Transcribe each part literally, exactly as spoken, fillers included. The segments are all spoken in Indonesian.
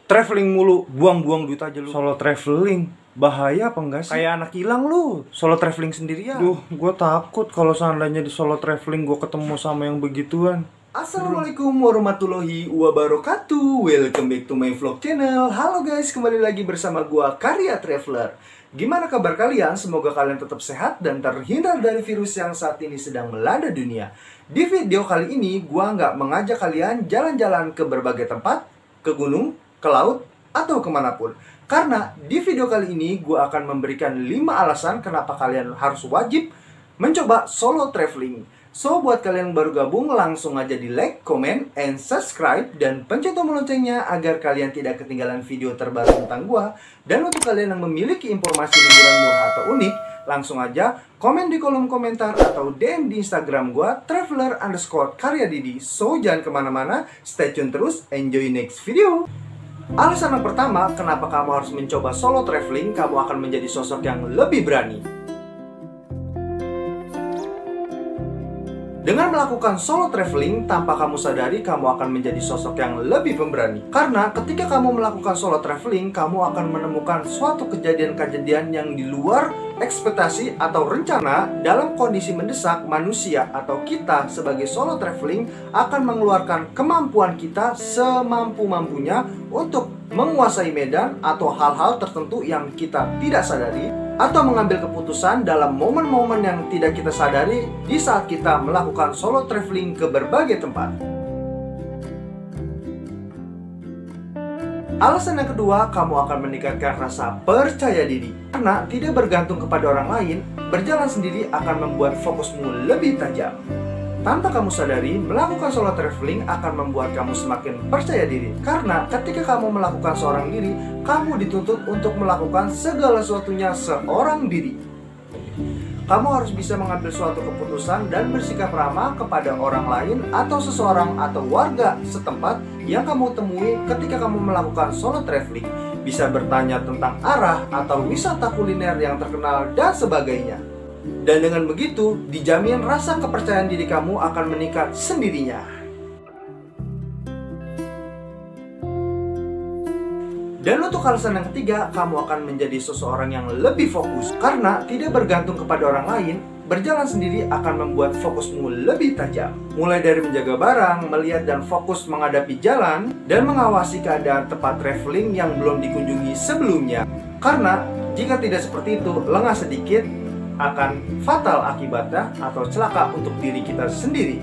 Traveling mulu, buang-buang duit aja lu. Solo traveling, bahaya apa enggak sih? Kayak anak hilang lu, solo traveling sendirian. Duh, gue takut kalau seandainya di solo traveling gue ketemu sama yang begituan. Assalamualaikum warahmatullahi wabarakatuh. Welcome back to my vlog channel. Halo guys, kembali lagi bersama gua Karya Traveler. Gimana kabar kalian? Semoga kalian tetap sehat dan terhindar dari virus yang saat ini sedang melanda dunia. Di video kali ini, gua nggak mengajak kalian jalan-jalan ke berbagai tempat, ke gunung, ke laut, atau kemanapun. Karena di video kali ini, gua akan memberikan lima alasan kenapa kalian harus wajib mencoba solo traveling. So, buat kalian yang baru gabung, langsung aja di like, comment, and subscribe, dan pencet tombol loncengnya agar kalian tidak ketinggalan video terbaru tentang gua. Dan untuk kalian yang memiliki informasi liburan murah atau unik, langsung aja komen di kolom komentar atau D M di Instagram gua, traveler underscore karyadidi. So, jangan kemana-mana, stay tune terus, enjoy next video. Alasan yang pertama, kenapa kamu harus mencoba solo traveling, kamu akan menjadi sosok yang lebih berani. Dengan melakukan solo traveling, tanpa kamu sadari, kamu akan menjadi sosok yang lebih pemberani. Karena ketika kamu melakukan solo traveling, kamu akan menemukan suatu kejadian-kejadian yang di luar ekspektasi atau rencana. Dalam kondisi mendesak, manusia atau kita sebagai solo traveling akan mengeluarkan kemampuan kita semampu-mampunya untuk menguasai medan atau hal-hal tertentu yang kita tidak sadari, atau mengambil keputusan dalam momen-momen yang tidak kita sadari di saat kita melakukan solo traveling ke berbagai tempat. Alasan yang kedua, kamu akan meningkatkan rasa percaya diri. Karena tidak bergantung kepada orang lain, berjalan sendiri akan membuat fokusmu lebih tajam. Tanpa kamu sadari, melakukan solo traveling akan membuat kamu semakin percaya diri. Karena ketika kamu melakukan seorang diri, kamu dituntut untuk melakukan segala sesuatunya seorang diri. Kamu harus bisa mengambil suatu keputusan dan bersikap ramah kepada orang lain atau seseorang atau warga setempat yang kamu temui ketika kamu melakukan solo traveling. Bisa bertanya tentang arah atau wisata kuliner yang terkenal dan sebagainya. Dan dengan begitu, dijamin rasa kepercayaan diri kamu akan meningkat sendirinya. Dan untuk alasan yang ketiga, kamu akan menjadi seseorang yang lebih fokus. Karena tidak bergantung kepada orang lain, berjalan sendiri akan membuat fokusmu lebih tajam. Mulai dari menjaga barang, melihat dan fokus menghadapi jalan, dan mengawasi keadaan tempat traveling yang belum dikunjungi sebelumnya. Karena jika tidak seperti itu, lengah sedikit akan fatal akibatnya atau celaka untuk diri kita sendiri.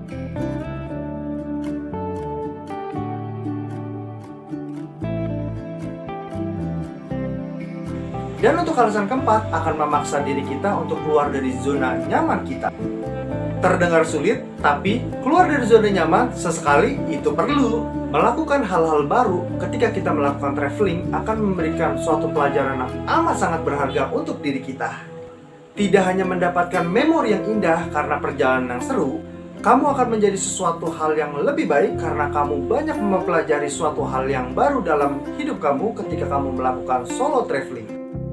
Dan untuk alasan keempat, akan memaksa diri kita untuk keluar dari zona nyaman kita. Terdengar sulit, tapi keluar dari zona nyaman sesekali itu perlu. Melakukan hal-hal baru ketika kita melakukan traveling akan memberikan suatu pelajaran yang amat sangat berharga untuk diri kita. Tidak hanya mendapatkan memori yang indah karena perjalanan yang seru, kamu akan menjadi sesuatu hal yang lebih baik karena kamu banyak mempelajari suatu hal yang baru dalam hidup kamu ketika kamu melakukan solo traveling.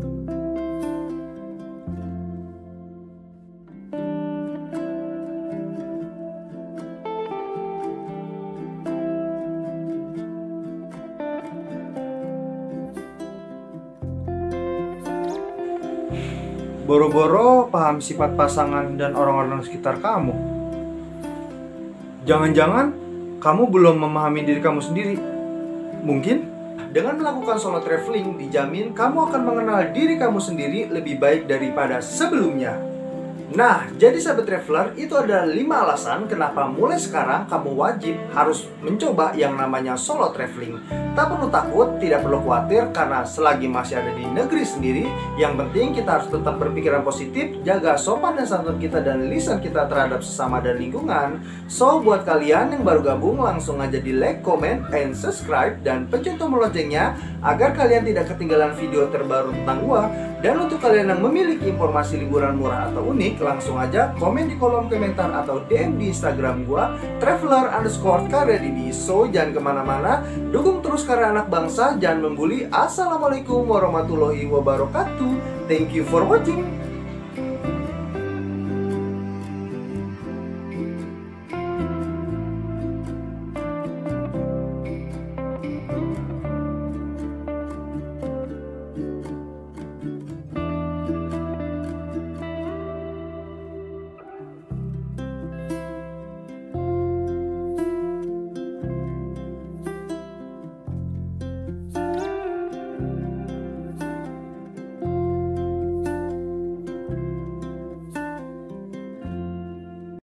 Boro-boro paham sifat pasangan dan orang-orang sekitar kamu. Jangan-jangan kamu belum memahami diri kamu sendiri. Mungkin dengan melakukan solo traveling, dijamin kamu akan mengenal diri kamu sendiri lebih baik daripada sebelumnya. Nah, jadi sahabat traveler, itu adalah lima alasan kenapa mulai sekarang kamu wajib harus mencoba yang namanya solo traveling. Tak perlu takut, tidak perlu khawatir, karena selagi masih ada di negeri sendiri, yang penting kita harus tetap berpikiran positif, jaga sopan dan santun kita dan lisan kita terhadap sesama dan lingkungan. So, buat kalian yang baru gabung, langsung aja di like, comment, and subscribe, dan pencet tombol loncengnya agar kalian tidak ketinggalan video terbaru tentang gua. Dan untuk kalian yang memiliki informasi liburan murah atau unik, langsung aja komen di kolom komentar atau D M di Instagram gua, traveler underscore karyadidi. So, jangan kemana-mana, dukung terus karya anak bangsa, jangan membuli. Assalamualaikum warahmatullahi wabarakatuh. Thank you for watching.